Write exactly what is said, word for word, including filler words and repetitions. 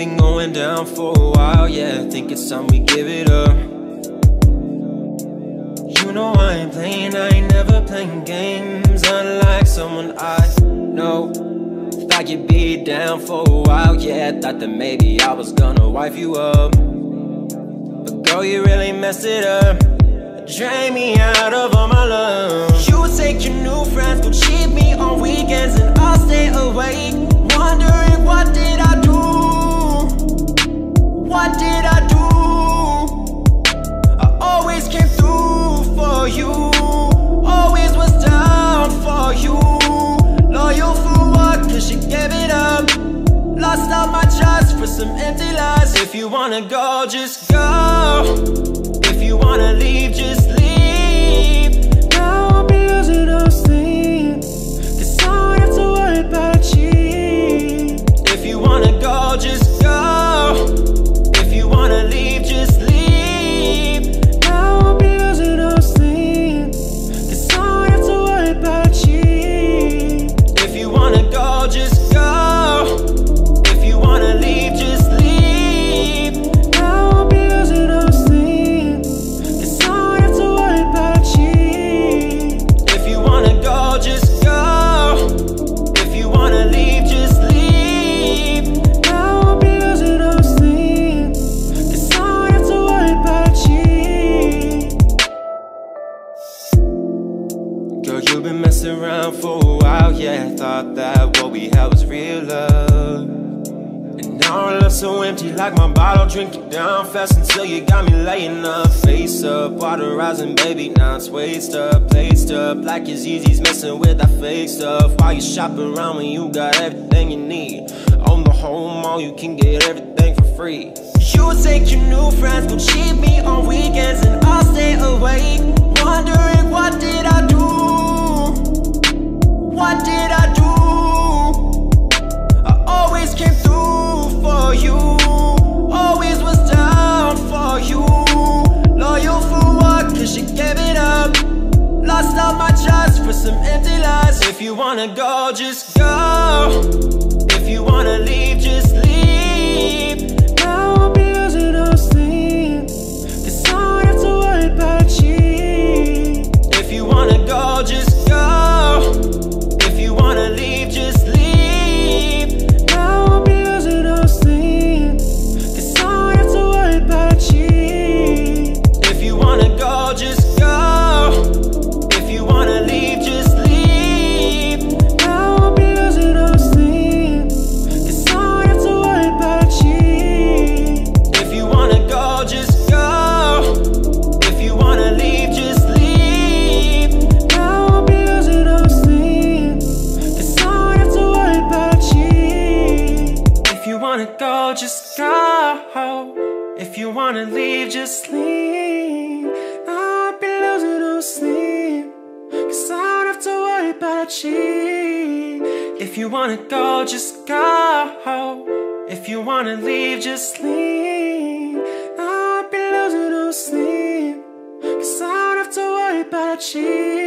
been going down for a while, yeah. I think it's time we give it up. You know I ain't playing, I ain't never playing games. Unlike someone I know, thought you'd be down for a while, yeah. Thought that maybe I was gonna wife you up, but girl, you really messed it up. Drain me out of all my love. You take your new friends, go cheat me on weekends, and I'll stay awake, wondering what did I do? What did I do? I always came through for you, always was down for you. Loyal for what? Cause you gave it up. Lost all my trust for some empty lies. If you wanna go, just go. If you wanna leave, just leave. Now I'll be losing no sleep, cause I don't have to worry about you. If you wanna go, just go. If you wanna leave, just leave. Now I'll be losing no sleep, cause I don't have to worry about you. If you wanna go, just go. If you wanna leave, just leave. Now I'll be losing no sleep, cause I don't have to worry about you. If you wanna go, just go. If you wanna leave, just leave. Now I'll be losing no sleep, cause I don't have to worry about you. Girl, you've been messing around for a while, yeah. Thought that what we had was real love, and now I love so empty, like my bottle. Drink it down fast until you got me laying up, face up, water rising, baby. Now it's waist up, placed up, like it's easy's messing with that fake stuff. While you shop around when you got everything you need. On the whole mall, you can get everything for free. You take your new friends, go cheat me on weekends, and I'll stay awake, wondering what did I do? What did I do? I always came through for you, always was down for you. Loyal for what? Cause you gave it up. Lost all my trust for some empty lies. If you wanna go, just go. If you wanna leave, just leave. Now I'll be losing no sleep, cause I don't have to worry about you. If you wanna go, just go. If you wanna leave, just leave. Now I'll be losing no sleep, cause I don't have to worry about you. If you wanna go, just go. If you wanna leave, just leave. Now I'll be losing no sleep, cause I don't have to worry about you. If you wanna go, just go. If you wanna leave, just leave. Now I'll be losing no sleep, cause I don't have to worry about you. If you wanna go, just go. If you wanna leave, just leave. Now I'll be losing no sleep, cause I don't have to worry about you. If you wanna go, just go. If you wanna leave, just leave. Now I'll be losing no sleep, cause I don't have to worry about you.